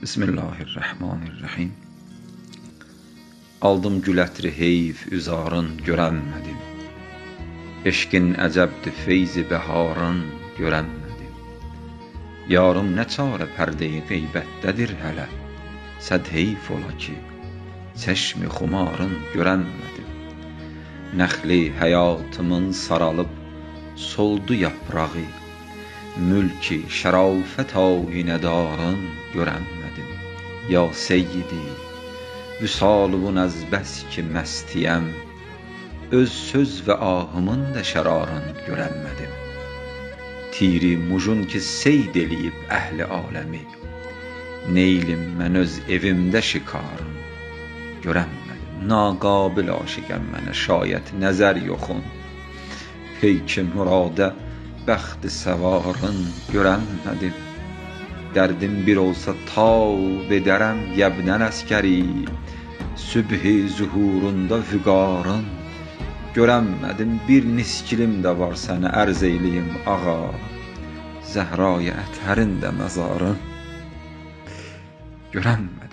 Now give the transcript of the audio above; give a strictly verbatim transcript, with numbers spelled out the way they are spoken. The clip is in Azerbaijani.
Bismillahirrahmanirrahim. Aldım gül ətri heyf üzarın görənmədim. Eşqin əcəbdir feyzi bəharın görənmədim. Yarım nə çarə pərdeyi qeybətdədir hələ. Səd heyf ola ki, çeşmi xumarın görənmədim. Nəxli həyatımın saralıb soldu yaprağı. Mülki şərafət ayinədarın görənmədim. Ya seyyidi, vüsalun az bəs ki məstiyəm, öz söz və ahımın da şərarın görənmədim. Tiri mujun ki seyd eləyib əhli aləmi, neylim mən öz evimdə şikarın görənmədim. Naqabil aşiqəm mənə şayət nəzər yoxun, peyki muradə bəxti səvarın görənmədim. Dərdim bir olsa tav edərəm yəbnən əskəri, sübhi zuhurunda vüqarın görənmədim. Bir niskilim də var sənə ərz eyliyim ağa, Zəhra-i ətərin də məzarın görənmədim.